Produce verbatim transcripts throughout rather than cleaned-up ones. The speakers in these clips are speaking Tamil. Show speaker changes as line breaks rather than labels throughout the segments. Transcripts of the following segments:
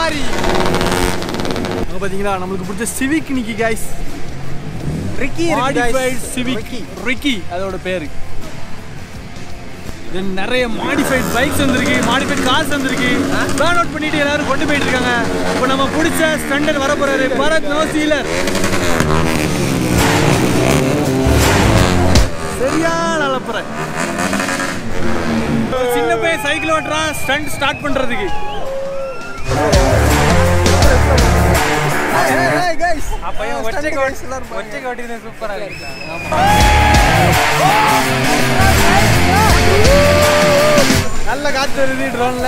சஃபாரி. அங்க பாத்தீங்களா நமக்கு பிடிச்ச சிவிக் நிக்கி guys. Ricky modified civic Ricky அதோட பேரு. தென் நிறைய மாடிஃபைட் பைக்ஸ் வந்திருக்கு, மாடிஃபைட் கார்ஸ் வந்திருக்கு. பேர்ன் அவுட் பண்ணிட்டு எல்லாரும் கொண்டு போயிட்டு இருக்காங்க. இப்போ நம்ம பிடிச்ச ஸ்டண்டர் வர போறாரு பரத் நோசீலர். சரியான அளப்புற சின்ன பையன் சைக்கிள் ஓட்டுறான் ஸ்டண்ட் ஸ்டார்ட் பண்றதுக்கு. நல்ல காத்து வருது ட்ரோன்ல.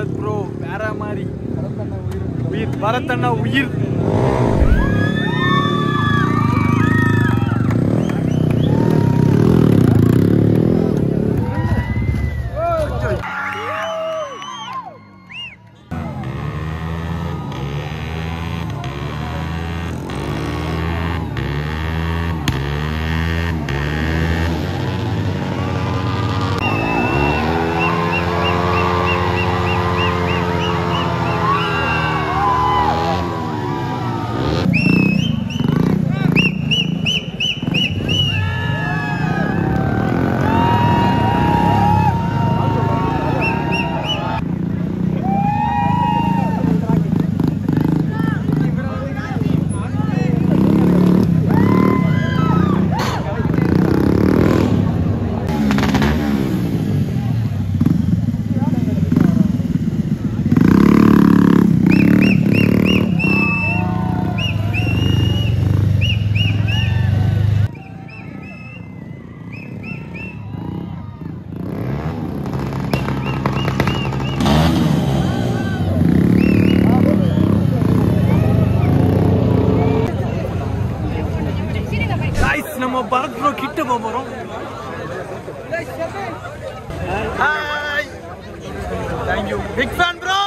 பரத் ப்ரோ வேற மாதிரி. உயிர் பரத் அண்ணா உயிர். நம்ம பரத் ப்ரோ கிட்ட போறோம். Hi thank you big fan bro.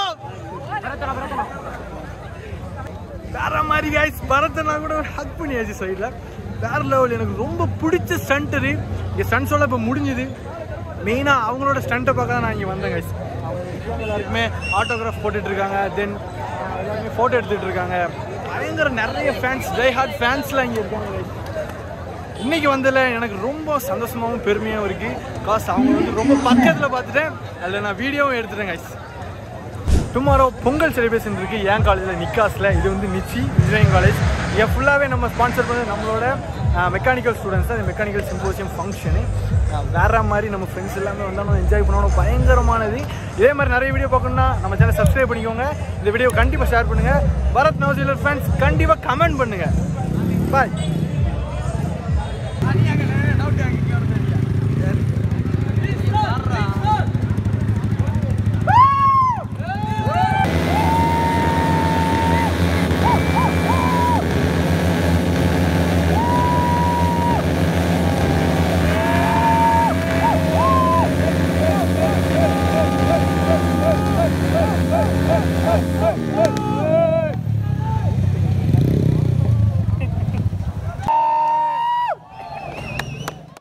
வேற மாதிரி गाइस பரத் நான் கூட ஹக் பண்ணியாச்சு சைடுல. வேற லெவல். எனக்கு ரொம்ப பிடிச்ச ஸ்டண்டரு இந்த ஸ்டண்ட்ஸோட இப்போ முடிஞ்சுது. மெயினா அவங்களோட ஸ்டண்ட்டை பார்க்க தான் நான் இங்கே வந்தேன் गाइस. அவங்க எல்லாருக்குமே ஆட்டோகிராஃப் போட்டுட்டு இருக்காங்க. தென் எல்லாருமே ஃபோட்டோ எடுத்துட்டு இருக்காங்க. பயங்கர நிறைய ஃபேன்ஸ் டை ஹார்ட் ஃபேன்ஸ்லாம் இங்கே இருக்காங்க गाइस. இன்னைக்கு வந்ததில் எனக்கு ரொம்ப சந்தோஷமாகவும் பெருமையாகவும் இருக்குது. காசு அவங்க வந்து ரொம்ப பக்கத்தில் பார்த்துட்டேன். அதில் நான் வீடியோவும் எடுத்துட்டேன் गाइस. டுமாரோ பொங்கல் செலிப்ரேஷன் இருக்குது என் காலேஜில் நிக்காஸில். இது வந்து நிச்சி இன்ஜினியரிங் காலேஜ். இங்கே ஃபுல்லாகவே நம்ம ஸ்பான்சர் பண்ணது நம்மளோட மெக்கானிக்கல் ஸ்டூடெண்ட்ஸ் தான். இந்த மெக்கானிக்கல் சிம்போசியம் ஃபங்க்ஷனு வேறு மாதிரி நம்ம ஃப்ரெண்ட்ஸ் எல்லாமே வந்தாலும் என்ஜாய் பண்ணணும். பயங்கரமானது. இதே மாதிரி நிறைய வீடியோ பார்க்கணுன்னா நம்ம சேனல் சப்ஸ்கிரைப் பண்ணிக்கோங்க. இந்த வீடியோ கண்டிப்பாக ஷேர் பண்ணுங்கள். பரத் நௌசீலர் ஃபேன்ஸ் கண்டிப்பாக கமெண்ட் பண்ணுங்கள். பாய்.